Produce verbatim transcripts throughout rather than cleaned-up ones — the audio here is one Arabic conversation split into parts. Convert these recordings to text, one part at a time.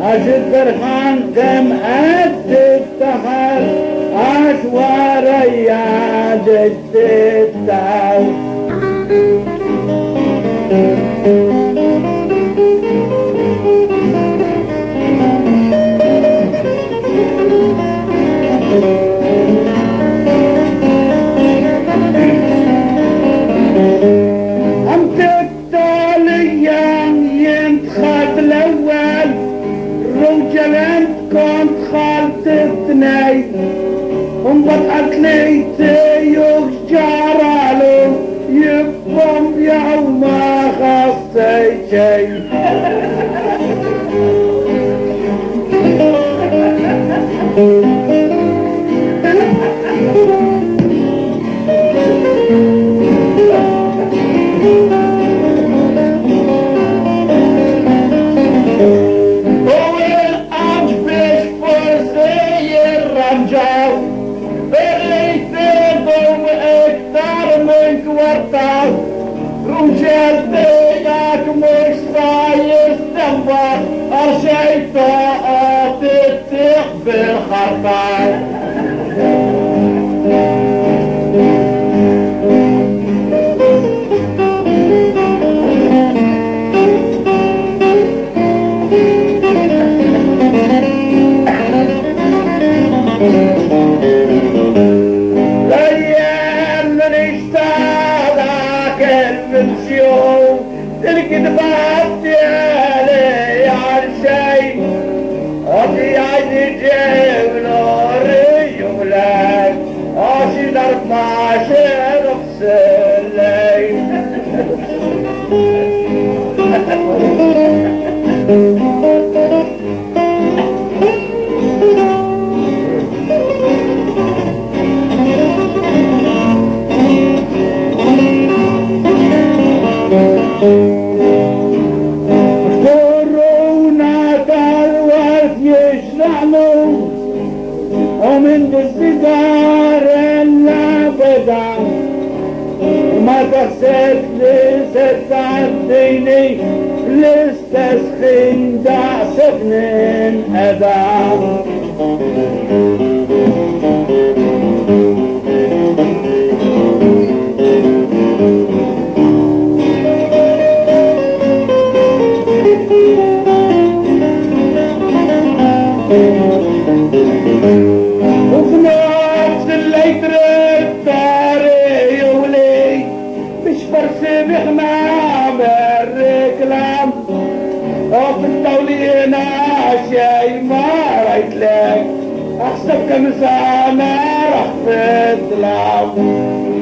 أجد فرحان كم أدت تخل أشواري عدت التعال كنت خالتتني ومبطأت لي تيوك جارالو يبقم يوم ما خصي شي رجال بينك مش رايس تنبر الشيطان تتيح بالخطر الكذبات يالي عالشي أبي عدي جيب نوري يولاد أشي ضرب معاشر اغسلي ومن السيجار الابدا وما تحسد لست عديني لستسخين دع سفن أدام بحمام الركلام وفي التولينا شي ما رايت لك احسب كم سنة راح تطلع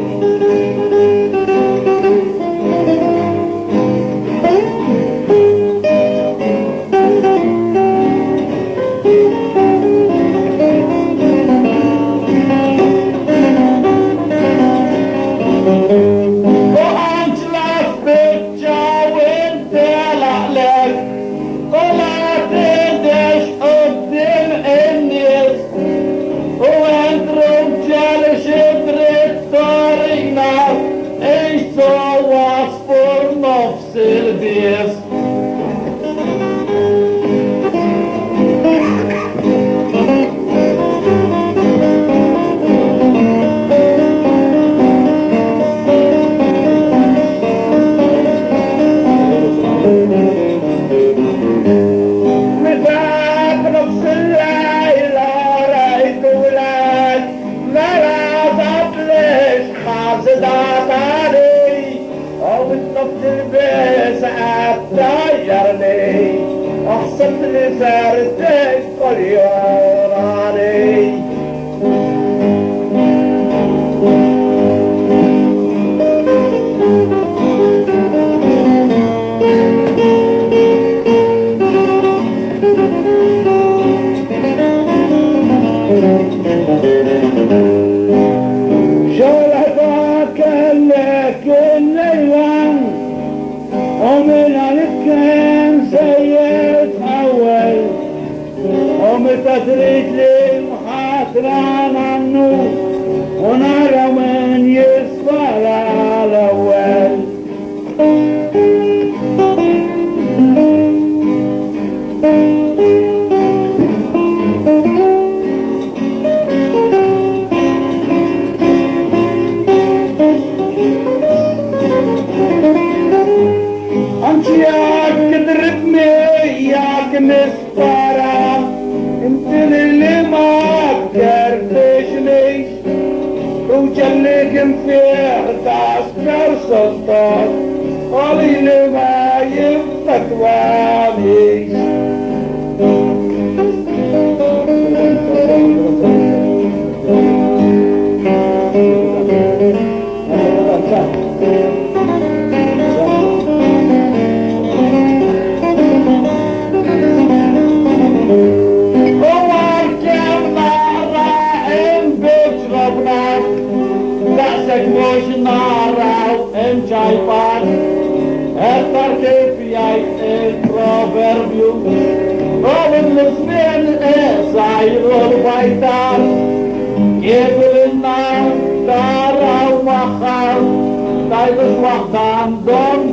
Silvius أحسن لسارتك قليوراني شولتك لك الليوان ومن الكن سيد أول ومتدريج للمحاكران عنه ونرى من يصبر على الأول Thank you. Agnes para انت اللي ما قدرتش ليش وجلك فيه تذكر سلطان قولي لي ما يفتك واليش مش نارو ام جايبان التركيب ياي البروفيربيو روبن لسبين سايرو البيتان يبلنا دارو مخال تايبس وقتان دون